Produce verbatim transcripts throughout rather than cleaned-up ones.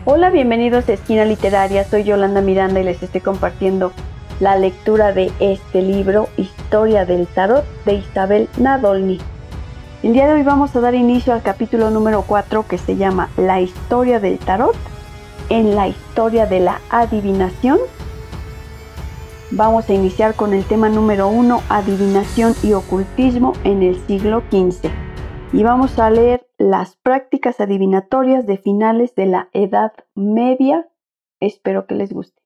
Hola, bienvenidos a Esquina Literaria, soy Yolanda Miranda y les estoy compartiendo la lectura de este libro, Historia del Tarot, de Isabel Nadolny. El día de hoy vamos a dar inicio al capítulo número cuatro, que se llama La Historia del Tarot en la historia de la adivinación. Vamos a iniciar con el tema número uno, adivinación y ocultismo en el siglo quince. Y vamos a leer las prácticas adivinatorias de finales de la Edad Media. Espero que les guste.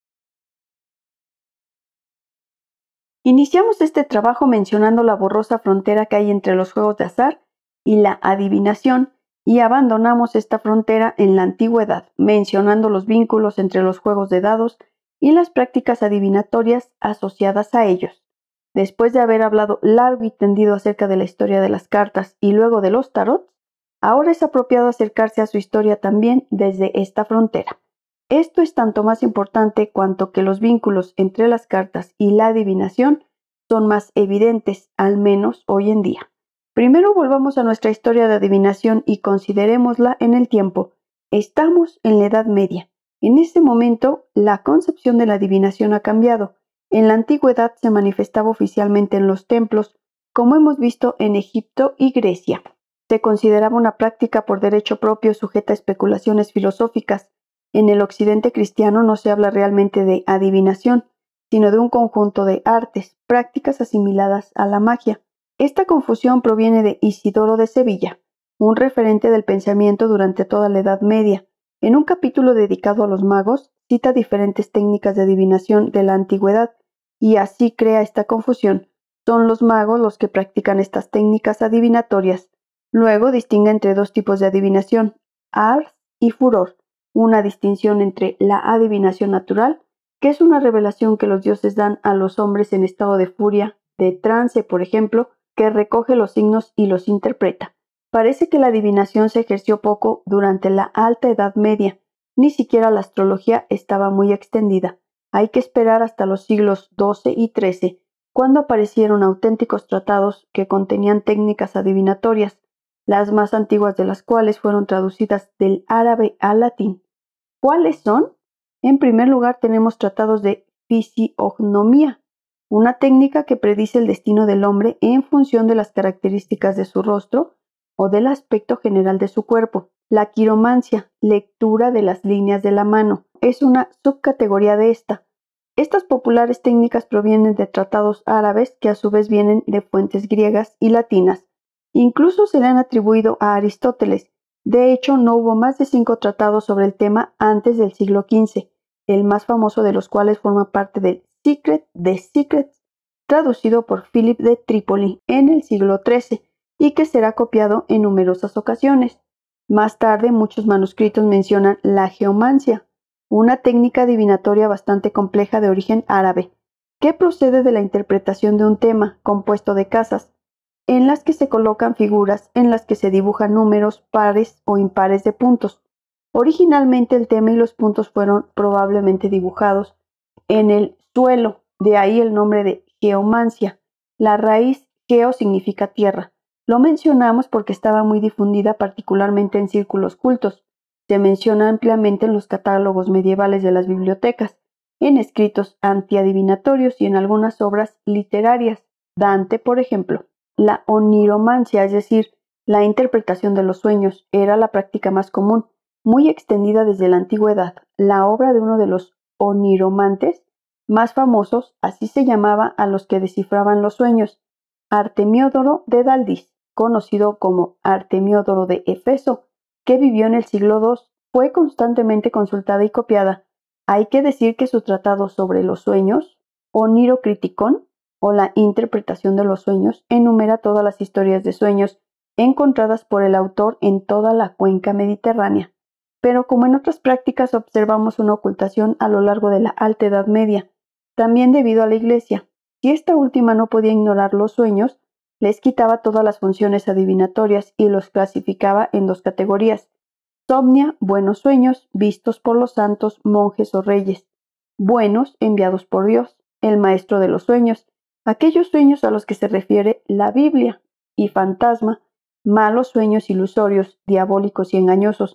Iniciamos este trabajo mencionando la borrosa frontera que hay entre los juegos de azar y la adivinación, y abandonamos esta frontera en la antigüedad, mencionando los vínculos entre los juegos de dados y las prácticas adivinatorias asociadas a ellos. Después de haber hablado largo y tendido acerca de la historia de las cartas y luego de los tarots, ahora es apropiado acercarse a su historia también desde esta frontera. Esto es tanto más importante cuanto que los vínculos entre las cartas y la adivinación son más evidentes, al menos hoy en día. Primero volvamos a nuestra historia de adivinación y considerémosla en el tiempo. Estamos en la Edad Media. En este momento, la concepción de la adivinación ha cambiado. En la antigüedad se manifestaba oficialmente en los templos, como hemos visto en Egipto y Grecia. Se consideraba una práctica por derecho propio sujeta a especulaciones filosóficas. En el occidente cristiano no se habla realmente de adivinación, sino de un conjunto de artes, prácticas asimiladas a la magia. Esta confusión proviene de Isidoro de Sevilla, un referente del pensamiento durante toda la Edad Media. En un capítulo dedicado a los magos, cita diferentes técnicas de adivinación de la antigüedad, y así crea esta confusión. Son los magos los que practican estas técnicas adivinatorias. Luego distingue entre dos tipos de adivinación, ars y furor, una distinción entre la adivinación natural, que es una revelación que los dioses dan a los hombres en estado de furia, de trance, por ejemplo, que recoge los signos y los interpreta. Parece que la adivinación se ejerció poco durante la Alta Edad Media, ni siquiera la astrología estaba muy extendida. Hay que esperar hasta los siglos doce y trece, cuando aparecieron auténticos tratados que contenían técnicas adivinatorias, las más antiguas de las cuales fueron traducidas del árabe al latín. ¿Cuáles son? En primer lugar tenemos tratados de fisiognomía, una técnica que predice el destino del hombre en función de las características de su rostro o del aspecto general de su cuerpo. La quiromancia, lectura de las líneas de la mano, es una subcategoría de esta. Estas populares técnicas provienen de tratados árabes que a su vez vienen de fuentes griegas y latinas. Incluso se le han atribuido a Aristóteles. De hecho, no hubo más de cinco tratados sobre el tema antes del siglo quince, el más famoso de los cuales forma parte del Secret de Secrets, traducido por Philip de Trípoli en el siglo trece, y que será copiado en numerosas ocasiones. Más tarde, muchos manuscritos mencionan la geomancia, una técnica adivinatoria bastante compleja de origen árabe, que procede de la interpretación de un tema compuesto de casas, en las que se colocan figuras en las que se dibujan números pares o impares de puntos. Originalmente el tema y los puntos fueron probablemente dibujados en el suelo, de ahí el nombre de geomancia. La raíz geo significa tierra. Lo mencionamos porque estaba muy difundida particularmente en círculos cultos. Se menciona ampliamente en los catálogos medievales de las bibliotecas, en escritos antiadivinatorios y en algunas obras literarias. Dante, por ejemplo. La oniromancia, es decir, la interpretación de los sueños, era la práctica más común, muy extendida desde la antigüedad. La obra de uno de los oniromantes más famosos, así se llamaba a los que descifraban los sueños, Artemiódoro de Daldis, conocido como Artemiódoro de Éfeso, que vivió en el siglo segundo, fue constantemente consultada y copiada. Hay que decir que su tratado sobre los sueños, Onirocriticón, o la interpretación de los sueños, enumera todas las historias de sueños encontradas por el autor en toda la cuenca mediterránea. Pero como en otras prácticas observamos una ocultación a lo largo de la Alta Edad Media, también debido a la Iglesia. Si esta última no podía ignorar los sueños, les quitaba todas las funciones adivinatorias y los clasificaba en dos categorías: somnia, buenos sueños, vistos por los santos, monjes o reyes; buenos, enviados por Dios, el maestro de los sueños, aquellos sueños a los que se refiere la Biblia; y fantasma, malos sueños ilusorios, diabólicos y engañosos,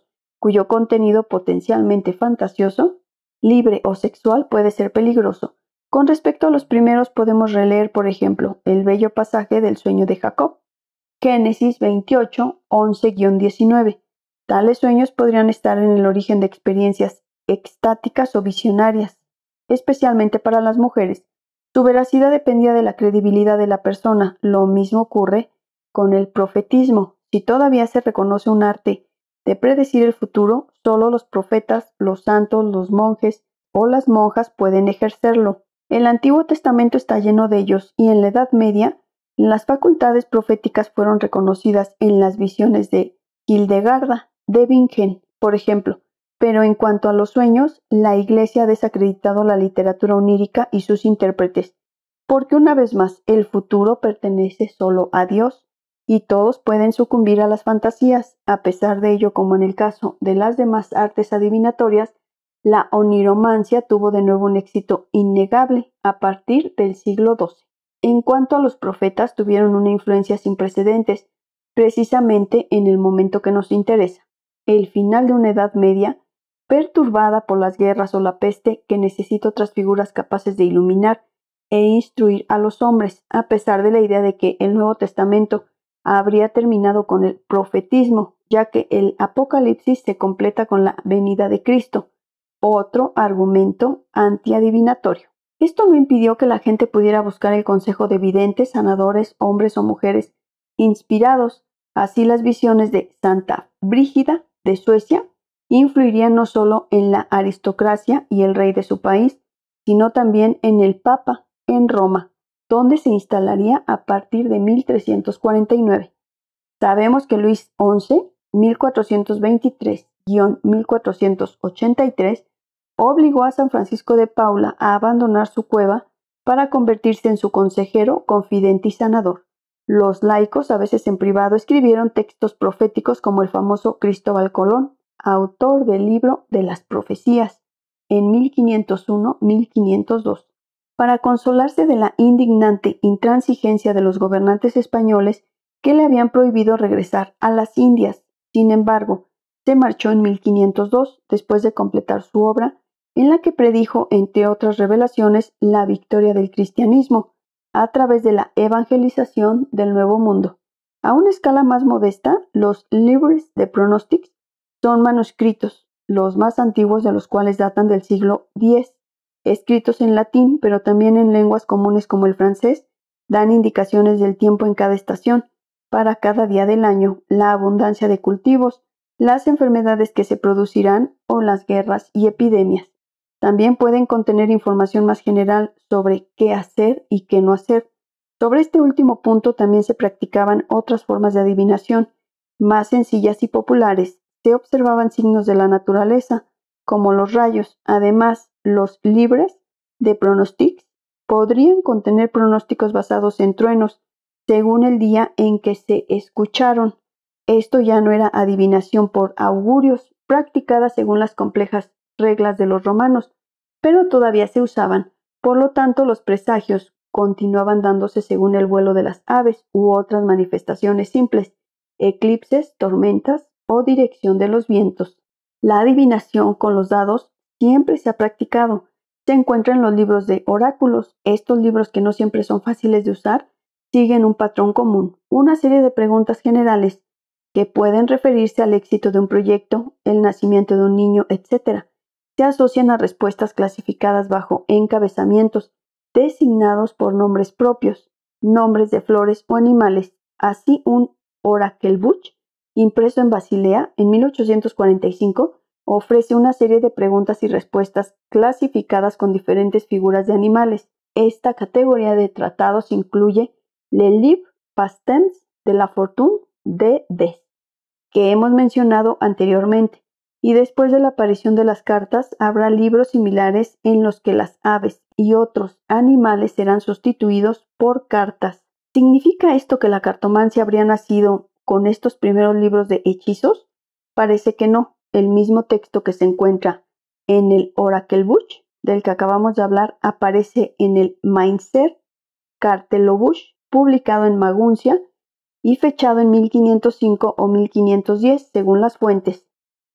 cuyo contenido potencialmente fantasioso, libre o sexual puede ser peligroso. Con respecto a los primeros podemos releer, por ejemplo, el bello pasaje del sueño de Jacob, Génesis veintiocho, once a diecinueve. Tales sueños podrían estar en el origen de experiencias extáticas o visionarias, especialmente para las mujeres. Su veracidad dependía de la credibilidad de la persona. Lo mismo ocurre con el profetismo. Si todavía se reconoce un arte de predecir el futuro, solo los profetas, los santos, los monjes o las monjas pueden ejercerlo. El Antiguo Testamento está lleno de ellos y en la Edad Media las facultades proféticas fueron reconocidas en las visiones de Hildegarda de Bingen, por ejemplo. Pero en cuanto a los sueños, la Iglesia ha desacreditado la literatura onírica y sus intérpretes, porque una vez más el futuro pertenece solo a Dios, y todos pueden sucumbir a las fantasías. A pesar de ello, como en el caso de las demás artes adivinatorias, la oniromancia tuvo de nuevo un éxito innegable a partir del siglo doce. En cuanto a los profetas, tuvieron una influencia sin precedentes, precisamente en el momento que nos interesa, el final de una Edad Media perturbada por las guerras o la peste, que necesita otras figuras capaces de iluminar e instruir a los hombres, a pesar de la idea de que el Nuevo Testamento habría terminado con el profetismo, ya que el Apocalipsis se completa con la venida de Cristo, otro argumento antiadivinatorio. Esto no impidió que la gente pudiera buscar el consejo de videntes, sanadores, hombres o mujeres inspirados. Así las visiones de Santa Brígida de Suecia influirían no solo en la aristocracia y el rey de su país, sino también en el Papa en Roma, donde se instalaría a partir de mil trescientos cuarenta y nueve. Sabemos que Luis once, mil cuatrocientos veintitrés a mil cuatrocientos ochenta y tres, obligó a San Francisco de Paula a abandonar su cueva para convertirse en su consejero, confidente y sanador. Los laicos, a veces en privado, escribieron textos proféticos como el famoso Cristóbal Colón, autor del libro de las profecías, en mil quinientos uno a mil quinientos dos. Para consolarse de la indignante intransigencia de los gobernantes españoles que le habían prohibido regresar a las Indias. Sin embargo, se marchó en mil quinientos dos, después de completar su obra, en la que predijo, entre otras revelaciones, la victoria del cristianismo a través de la evangelización del Nuevo Mundo. A una escala más modesta, los libros de pronostics son manuscritos, los más antiguos de los cuales datan del siglo diez, escritos en latín, pero también en lenguas comunes como el francés, dan indicaciones del tiempo en cada estación, para cada día del año, la abundancia de cultivos, las enfermedades que se producirán o las guerras y epidemias. También pueden contener información más general sobre qué hacer y qué no hacer. Sobre este último punto también se practicaban otras formas de adivinación, más sencillas y populares. Se observaban signos de la naturaleza, como los rayos. Además, los libros de pronostics podrían contener pronósticos basados en truenos, según el día en que se escucharon. Esto ya no era adivinación por augurios, practicada según las complejas reglas de los romanos, pero todavía se usaban. Por lo tanto, los presagios continuaban dándose según el vuelo de las aves u otras manifestaciones simples, eclipses, tormentas o dirección de los vientos. La adivinación con los dados siempre se ha practicado. Se encuentra en los libros de oráculos. Estos libros, que no siempre son fáciles de usar, siguen un patrón común, una serie de preguntas generales que pueden referirse al éxito de un proyecto, el nacimiento de un niño, etcétera. Se asocian a respuestas clasificadas bajo encabezamientos designados por nombres propios, nombres de flores o animales. Así, un Orakelbuch, impreso en Basilea en mil ochocientos cuarenta y cinco, ofrece una serie de preguntas y respuestas clasificadas con diferentes figuras de animales. Esta categoría de tratados incluye Le Livre Pastems de la Fortune de Des, que hemos mencionado anteriormente, y después de la aparición de las cartas habrá libros similares en los que las aves y otros animales serán sustituidos por cartas. ¿Significa esto que la cartomancia habría nacido con estos primeros libros de hechizos? Parece que no. El mismo texto que se encuentra en el Orakelbuch, del que acabamos de hablar, aparece en el Mainzer Cartelobuch, publicado en Maguncia y fechado en mil quinientos cinco o mil quinientos diez, según las fuentes.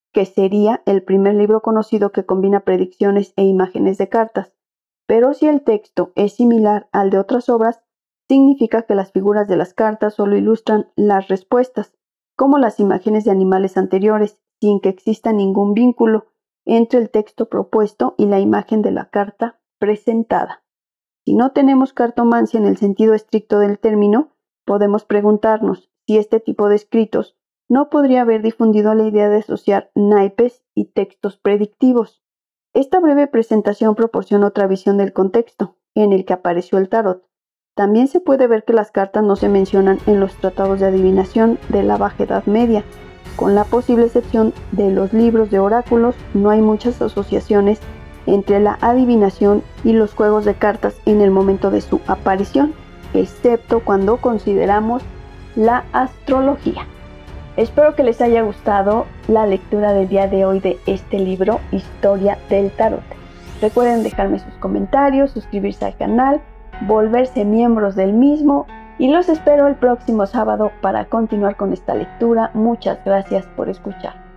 que sería el primer libro conocido que combina predicciones e imágenes de cartas. Pero si el texto es similar al de otras obras, significa que las figuras de las cartas solo ilustran las respuestas, como las imágenes de animales anteriores, sin que exista ningún vínculo entre el texto propuesto y la imagen de la carta presentada. Si no tenemos cartomancia en el sentido estricto del término, podemos preguntarnos si este tipo de escritos no podría haber difundido la idea de asociar naipes y textos predictivos. Esta breve presentación proporciona otra visión del contexto en el que apareció el tarot. También se puede ver que las cartas no se mencionan en los tratados de adivinación de la Baja Edad Media. Con la posible excepción de los libros de oráculos, no hay muchas asociaciones entre la adivinación y los juegos de cartas en el momento de su aparición, excepto cuando consideramos la astrología. Espero que les haya gustado la lectura del día de hoy de este libro, Historia del Tarot. Recuerden dejarme sus comentarios, suscribirse al canal, volverse miembros del mismo y los espero el próximo sábado para continuar con esta lectura. Muchas gracias por escuchar.